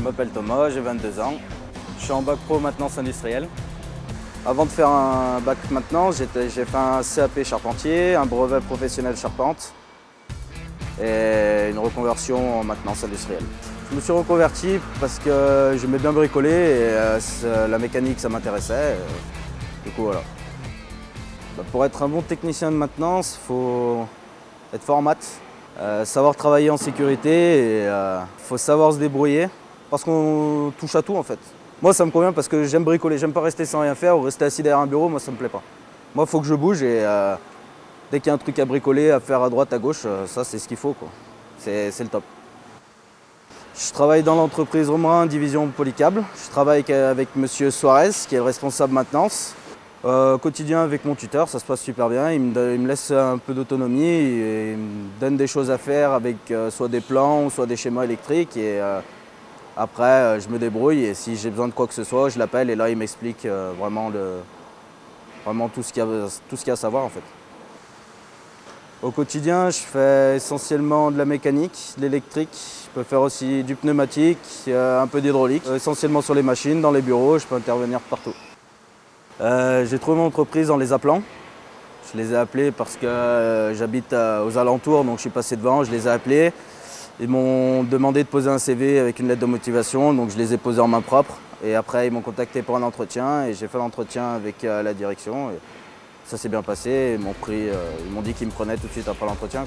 m'appelle Thomas, j'ai 22 ans. Je suis en bac pro maintenance industrielle. Avant de faire un bac maintenance, j'ai fait un CAP charpentier, un brevet professionnel charpente et une reconversion en maintenance industrielle. Je me suis reconverti parce que j'aimais bien bricoler et la mécanique ça m'intéressait. Du coup voilà. Pour être un bon technicien de maintenance, il faut être fort en maths, savoir travailler en sécurité et faut savoir se débrouiller parce qu'on touche à tout en fait. Moi ça me convient parce que j'aime bricoler, j'aime pas rester sans rien faire ou rester assis derrière un bureau, moi ça me plaît pas. Moi il faut que je bouge et dès qu'il y a un truc à bricoler, à faire à droite, à gauche, ça c'est ce qu'il faut quoi. C'est le top. Je travaille dans l'entreprise Romain, division Polycable. Je travaille avec monsieur Suarez qui est le responsable maintenance. Quotidien avec mon tuteur, ça se passe super bien, il me laisse un peu d'autonomie et il me donne des choses à faire avec soit des plans ou soit des schémas électriques et après je me débrouille et si j'ai besoin de quoi que ce soit, je l'appelle et là il m'explique vraiment tout ce qu'il y a à savoir en fait. Au quotidien, je fais essentiellement de la mécanique, de l'électrique, je peux faire aussi du pneumatique, un peu d'hydraulique, essentiellement sur les machines, dans les bureaux, je peux intervenir partout. J'ai trouvé mon entreprise en les appelant. Je les ai appelés parce que j'habite aux alentours, donc je suis passé devant, je les ai appelés. Ils m'ont demandé de poser un CV avec une lettre de motivation, donc je les ai posés en main propre. Et après, ils m'ont contacté pour un entretien et j'ai fait l'entretien avec la direction. Et ça s'est bien passé, ils m'ont dit qu'ils me prenaient tout de suite après l'entretien.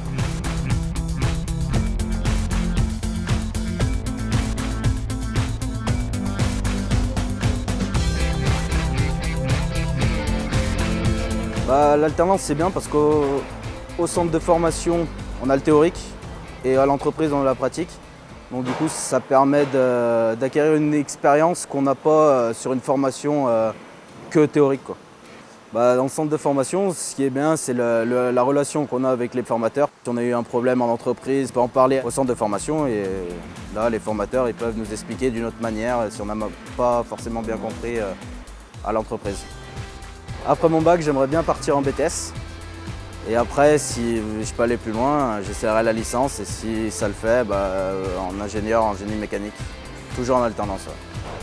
L'alternance c'est bien parce qu'au centre de formation on a le théorique et à l'entreprise on a la pratique. Donc du coup ça permet d'acquérir une expérience qu'on n'a pas sur une formation que théorique, quoi. Dans le centre de formation, ce qui est bien, c'est la relation qu'on a avec les formateurs. Si on a eu un problème en entreprise, on peut en parler au centre de formation et là les formateurs ils peuvent nous expliquer d'une autre manière si on n'a pas forcément bien compris à l'entreprise. Après mon bac, j'aimerais bien partir en BTS. Et après, si je peux aller plus loin, j'essaierai la licence et si ça le fait, en ingénieur, en génie mécanique. Toujours en alternance. Ouais.